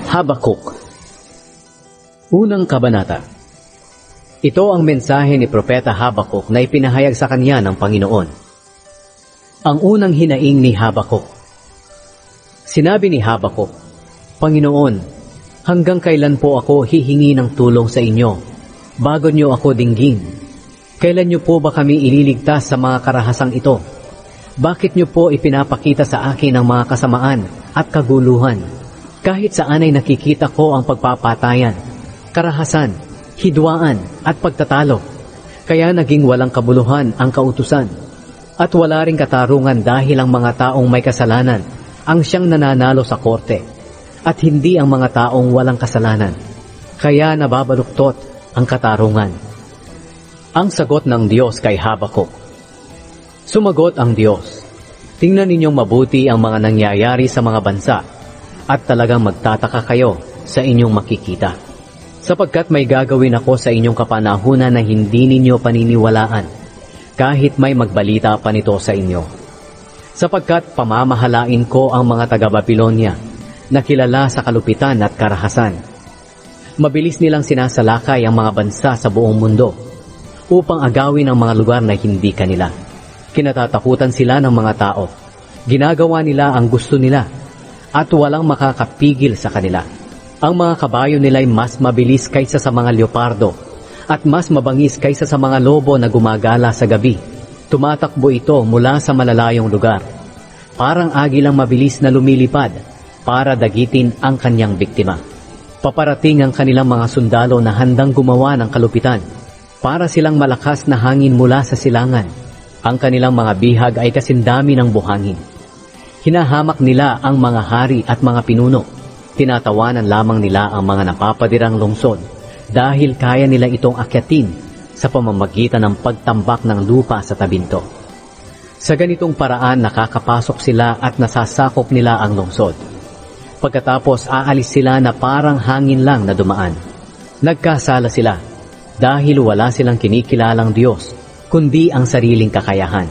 Habakuk. Unang kabanata. Ito ang mensahe ni Propeta Habakuk na ipinahayag sa kanya ng Panginoon. Ang unang hinaing ni Habakuk. Sinabi ni Habakuk, Panginoon, hanggang kailan po ako hihingi ng tulong sa inyo, bago niyo ako dinggin? Kailan niyo po ba kami ililigtas sa mga karahasang ito? Bakit niyo po ipinapakita sa akin ang mga kasamaan at kaguluhan? Kahit saan ay nakikita ko ang pagpapatayan, karahasan, hidwaan at pagtatalo. Kaya naging walang kabuluhan ang kautusan. At wala ring katarungan dahil ang mga taong may kasalanan ang siyang nananalo sa korte. At hindi ang mga taong walang kasalanan. Kaya nababaluktot ang katarungan. Ang sagot ng Diyos kay Habakuk. Sumagot ang Diyos, tingnan ninyong mabuti ang mga nangyayari sa mga bansa at talagang magtataka kayo sa inyong makikita. Sapagkat may gagawin ako sa inyong kapanahunan na hindi ninyo paniniwalaan kahit may magbalita pa nito sa inyo. Sapagkat pamamahalain ko ang mga taga-Babilonya na kilala sa kalupitan at karahasan. Mabilis nilang sinasalakay ang mga bansa sa buong mundo upang agawin ang mga lugar na hindi kanila. Kinatatakutan sila ng mga tao. Ginagawa nila ang gusto nila at walang makakapigil sa kanila. Ang mga kabayo nila'y mas mabilis kaysa sa mga leopardo at mas mabangis kaysa sa mga lobo na gumagala sa gabi. Tumatakbo ito mula sa malalayong lugar. Parang agilang mabilis na lumilipad para dagitin ang kanyang biktima. Paparating ang kanilang mga sundalo na handang gumawa ng kalupitan para silang malakas na hangin mula sa silangan. Ang kanilang mga bihag ay kasindami ng buhangin. Hinahamak nila ang mga hari at mga pinuno. Tinatawanan lamang nila ang mga napapadirang lungsod dahil kaya nila itong akyatin sa pamamagitan ng pagtambak ng lupa sa tabinto. Sa ganitong paraan nakakapasok sila at nasasakop nila ang lungsod. Pagkatapos aalis sila na parang hangin lang na dumaan. Nagkasala sila dahil wala silang kinikilalang Diyos kundi ang sariling kakayahan.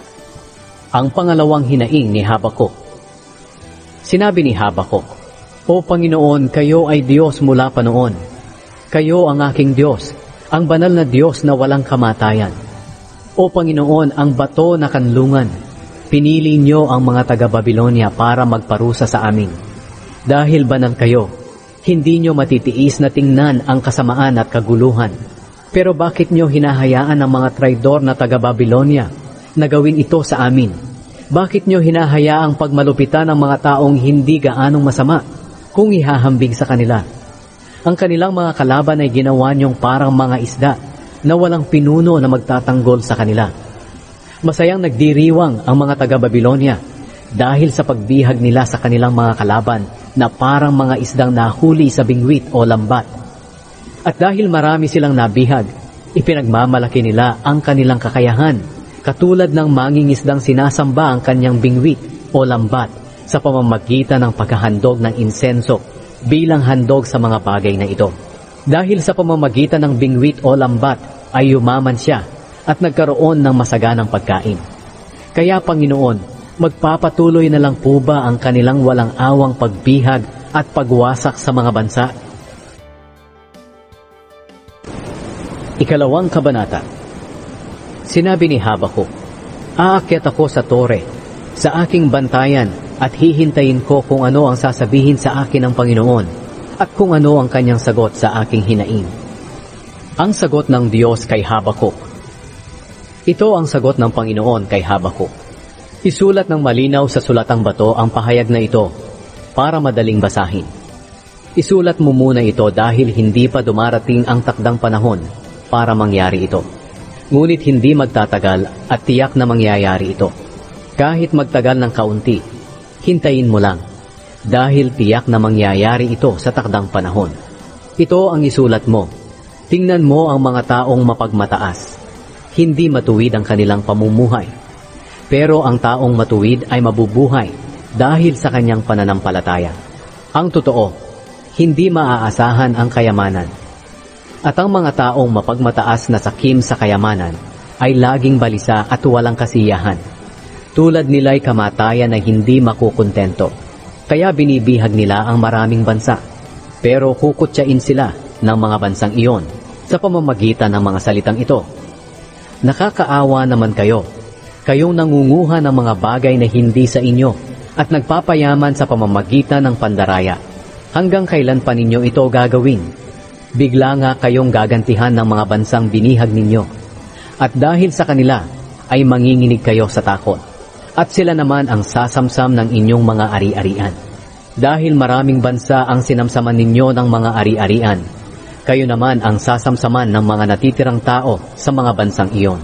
Ang pangalawang hinaing ni Habakuk. Sinabi ni Habakuk, O Panginoon, kayo ay Diyos mula pa noon. Kayo ang aking Diyos, ang banal na Diyos na walang kamatayan. O Panginoon, ang bato na kanlungan, pinili niyo ang mga taga-Babilonya para magparusa sa amin. Dahil banal kayo, hindi niyo matitiis na tingnan ang kasamaan at kaguluhan. Pero bakit niyo hinahayaan ang mga traidor na taga-Babilonya na gawin ito sa amin? Bakit niyo hinahayaang pagmalupitan ang mga taong hindi gaanong masama kung ihahambing sa kanila? Ang kanilang mga kalaban ay ginawa niyong parang mga isda na walang pinuno na magtatanggol sa kanila. Masayang nagdiriwang ang mga taga-Babilonya dahil sa pagbihag nila sa kanilang mga kalaban na parang mga isdang nahuli sa bingwit o lambat. At dahil marami silang nabihag, ipinagmamalaki nila ang kanilang kakayahan, katulad ng mangingisdang sinasamba ang kanyang bingwit o lambat sa pamamagitan ng paghahandog ng insenso bilang handog sa mga bagay na ito. Dahil sa pamamagitan ng bingwit o lambat ay yumaman siya at nagkaroon ng masaganang pagkain. Kaya Panginoon, magpapatuloy na lang po ba ang kanilang walang awang pagbihag at pagwasak sa mga bansa? Ikalawang kabanata. Sinabi ni Habakuk, Aakyat ako sa tore, sa aking bantayan, at hihintayin ko kung ano ang sasabihin sa akin ng Panginoon, at kung ano ang kanyang sagot sa aking hinaing. Ang sagot ng Diyos kay Habakuk. Ito ang sagot ng Panginoon kay Habakuk. Isulat ng malinaw sa sulatang bato ang pahayag na ito, para madaling basahin. Isulat mo muna ito dahil hindi pa dumarating ang takdang panahon para mangyari ito. Ngunit hindi magtatagal at tiyak na mangyayari ito. Kahit magtagal ng kaunti, hintayin mo lang, dahil tiyak na mangyayari ito sa takdang panahon. Ito ang isulat mo. Tingnan mo ang mga taong mapagmataas. Hindi matuwid ang kanilang pamumuhay. Pero ang taong matuwid ay mabubuhay dahil sa kanyang pananampalataya. Ang totoo, hindi maaasahan ang kayamanan. At ang mga taong mapagmataas na sakim sa kayamanan ay laging balisa at walang kasiyahan. Tulad nila'y kamatayan na hindi makukontento. Kaya binibihag nila ang maraming bansa. pero kukutsain sila ng mga bansang iyon sa pamamagitan ng mga salitang ito. Nakakaawa naman kayo, kayong nangunguha ng mga bagay na hindi sa inyo at nagpapayaman sa pamamagitan ng pandaraya. Hanggang kailan pa ninyo ito gagawin? Bigla nga kayong gagantihan ng mga bansang binihag ninyo. At dahil sa kanila ay manginginig kayo sa takot. At sila naman ang sasamsam ng inyong mga ari-arian. Dahil maraming bansa ang sinamsaman ninyo ng mga ari-arian, kayo naman ang sasamsaman ng mga natitirang tao sa mga bansang iyon.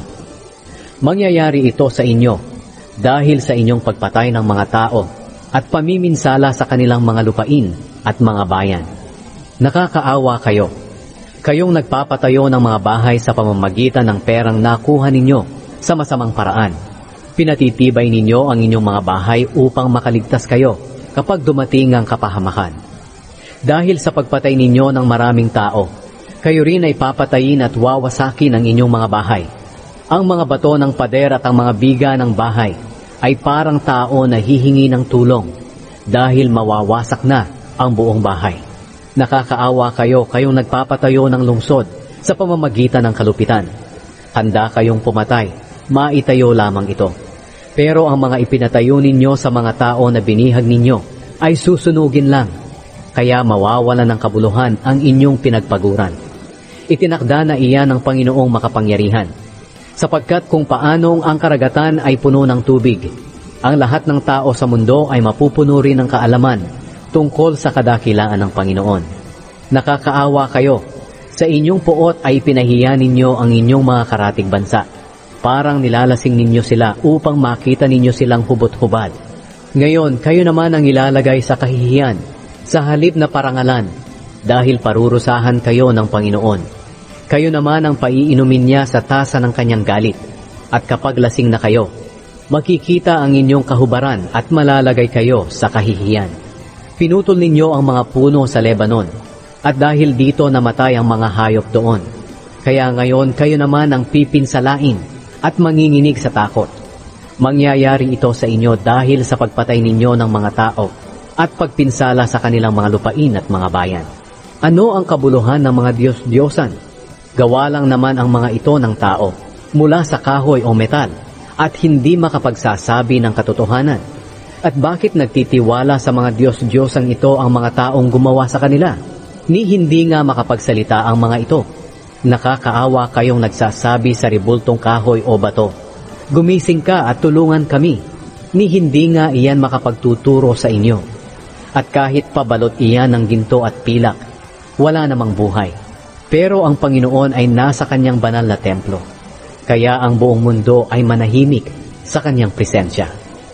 Mangyayari ito sa inyo dahil sa inyong pagpatay ng mga tao at pamiminsala sa kanilang mga lupain at mga bayan. Nakakaawa kayo. Kayong nagpapatayo ng mga bahay sa pamamagitan ng perang nakuha ninyo sa masamang paraan. Pinatitibay ninyo ang inyong mga bahay upang makaligtas kayo kapag dumating ang kapahamakan. Dahil sa pagpatay ninyo ng maraming tao, kayo rin ay papatayin at wawasakin ang inyong mga bahay. Ang mga bato ng pader at ang mga biga ng bahay ay parang tao na hihingi ng tulong dahil mawawasak na ang buong bahay. Nakakaawa kayo, kayong nagpapatayo ng lungsod sa pamamagitan ng kalupitan. Handa kayong pumatay, maitayo lamang ito. Pero ang mga ipinatayo ninyo sa mga tao na binihag ninyo ay susunugin lang, kaya mawawala ng kabuluhan ang inyong pinagpaguran. Itinakda na iyan ng Panginoong makapangyarihan, sapagkat kung paanong ang karagatan ay puno ng tubig, ang lahat ng tao sa mundo ay mapupuno rin ng kaalaman tungkol sa kadakilaan ng Panginoon. Nakakaawa kayo, sa inyong puot ay pinahiya ninyo ang inyong mga karatig bansa. Parang nilalasing ninyo sila upang makita ninyo silang hubot-hubad. Ngayon, kayo naman ang ilalagay sa kahihiyan, sa halip na parangalan, dahil parurusahan kayo ng Panginoon. Kayo naman ang paiinumin niya sa tasa ng kanyang galit. At kapag lasing na kayo, makikita ang inyong kahubaran at malalagay kayo sa kahihiyan. Pinutol ninyo ang mga puno sa Lebanon, at dahil dito namatay ang mga hayop doon. Kaya ngayon kayo naman ang pipinsalain at manginginig sa takot. Mangyayari ito sa inyo dahil sa pagpatay ninyo ng mga tao at pagpinsala sa kanilang mga lupain at mga bayan. Ano ang kabuluhan ng mga Diyos-Diyosan? Gawa lang naman ang mga ito ng tao mula sa kahoy o metal at hindi makapagsasabi ng katotohanan. At bakit nagtitiwala sa mga Diyos-Diyosang ito ang mga taong gumawa sa kanila? Ni hindi nga makapagsalita ang mga ito. Nakakaawa kayong nagsasabi sa ribultong kahoy o bato, gumising ka at tulungan kami, ni hindi nga iyan makapagtuturo sa inyo. At kahit pabalot iyan ng ginto at pilak, wala namang buhay. Pero ang Panginoon ay nasa kanyang banal na templo, kaya ang buong mundo ay manahimik sa kanyang presensya.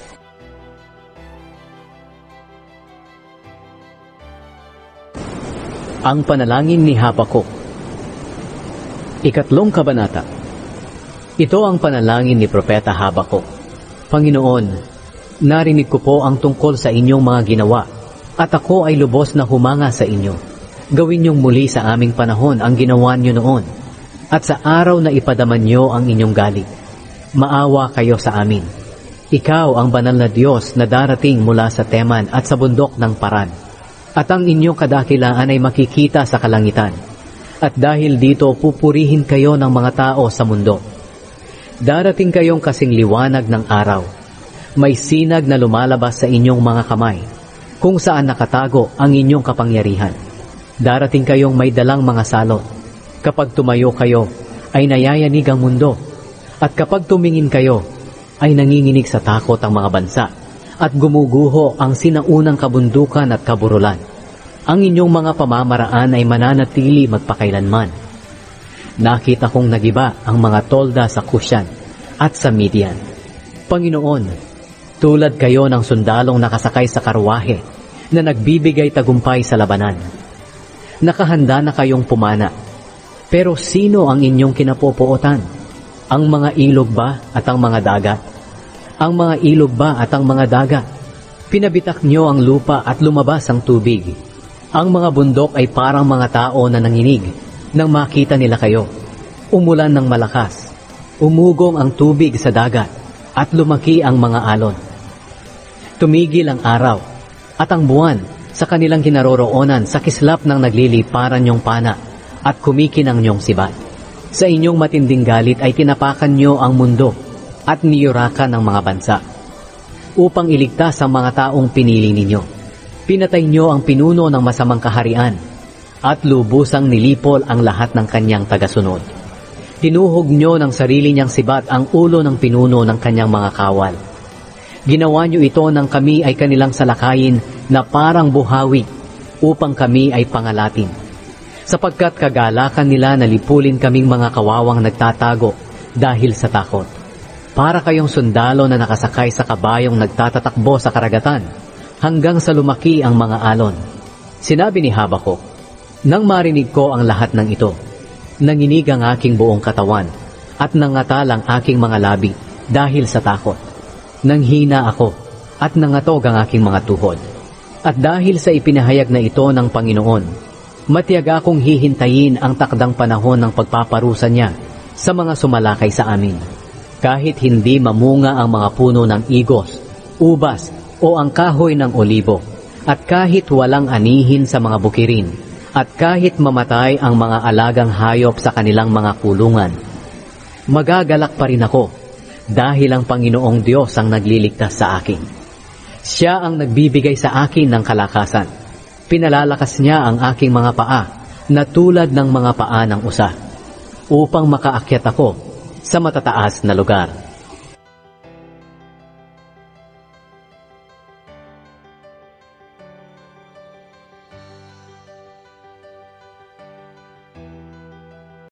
Ang panalangin ni Habakuk. Ikatlong kabanata. Ito ang panalangin ni Propeta Habakuk. Panginoon, narinig ko po ang tungkol sa inyong mga ginawa, at ako ay lubos na humanga sa inyo. Gawin niyong muli sa aming panahon ang ginawa niyo noon, at sa araw na ipadaman niyo ang inyong galit. Maawa kayo sa amin. Ikaw ang banal na Diyos na darating mula sa Teman at sa bundok ng Paran, at ang inyong kadakilaan ay makikita sa kalangitan. At dahil dito pupurihin kayo ng mga tao sa mundo. Darating kayong kasing liwanag ng araw. May sinag na lumalabas sa inyong mga kamay, kung saan nakatago ang inyong kapangyarihan. Darating kayong may dalang mga salot. Kapag tumayo kayo, ay nayayanig ang mundo. At kapag tumingin kayo, ay nanginginig sa takot ang mga bansa. At gumuguho ang sinaunang kabundukan at kaburulan. Ang inyong mga pamamaraan ay mananatili magpakailanman. Nakita kong nagiba ang mga tolda sa Kushan at sa Midian. Panginoon, tulad kayo ng sundalong nakasakay sa karwahe na nagbibigay tagumpay sa labanan. Nakahanda na kayong pumana. Pero sino ang inyong kinapupuotan? Ang mga ilog ba at ang mga dagat? Ang mga ilog ba at ang mga dagat? Pinabitak niyo ang lupa at lumabas ang tubig. Ang mga bundok ay parang mga tao na nanginig nang makita nila kayo. Umulan ng malakas. Umugong ang tubig sa dagat at lumaki ang mga alon. Tumigil ang araw at ang buwan sa kanilang kinaroroonan sa kislap ng nagliliparan niyong pana at kumikinang niyong sibat. Sa inyong matinding galit ay tinapakan niyo ang mundo at niyurakan ng mga bansa upang iligtas ang mga taong pinili ninyo. Pinatay niyo ang pinuno ng masamang kaharian at lubusang nilipol ang lahat ng kanyang tagasunod. Tinuhog niyo ng sarili niyang sibat ang ulo ng pinuno ng kanyang mga kawal. Ginawa niyo ito nang kami ay kanilang salakayin na parang buhawi upang kami ay pangalatin. Sapagkat kagalakan nila na lipulin kaming mga kawawang nagtatago dahil sa takot. Para kayong sundalo na nakasakay sa kabayong nagtatatakbo sa karagatan hanggang sa lumaki ang mga alon. Sinabi ni Habakuk, nang marinig ko ang lahat ng ito, nanginig ang aking buong katawan at nangatal ang aking mga labi dahil sa takot. Nanghina ako at nangatog ang aking mga tuhod. At dahil sa ipinahayag na ito ng Panginoon, matyaga akong hihintayin ang takdang panahon ng pagpaparusa niya sa mga sumalakay sa amin. Kahit hindi mamunga ang mga puno ng igos, ubas o ang kahoy ng olibo, at kahit walang anihin sa mga bukirin, at kahit mamatay ang mga alagang hayop sa kanilang mga kulungan, magagalak pa rin ako dahil ang Panginoong Diyos ang nagliligtas sa akin. Siya ang nagbibigay sa akin ng kalakasan. Pinalalakas niya ang aking mga paa na tulad ng mga paa ng usa upang makaakyat ako sa matataas na lugar.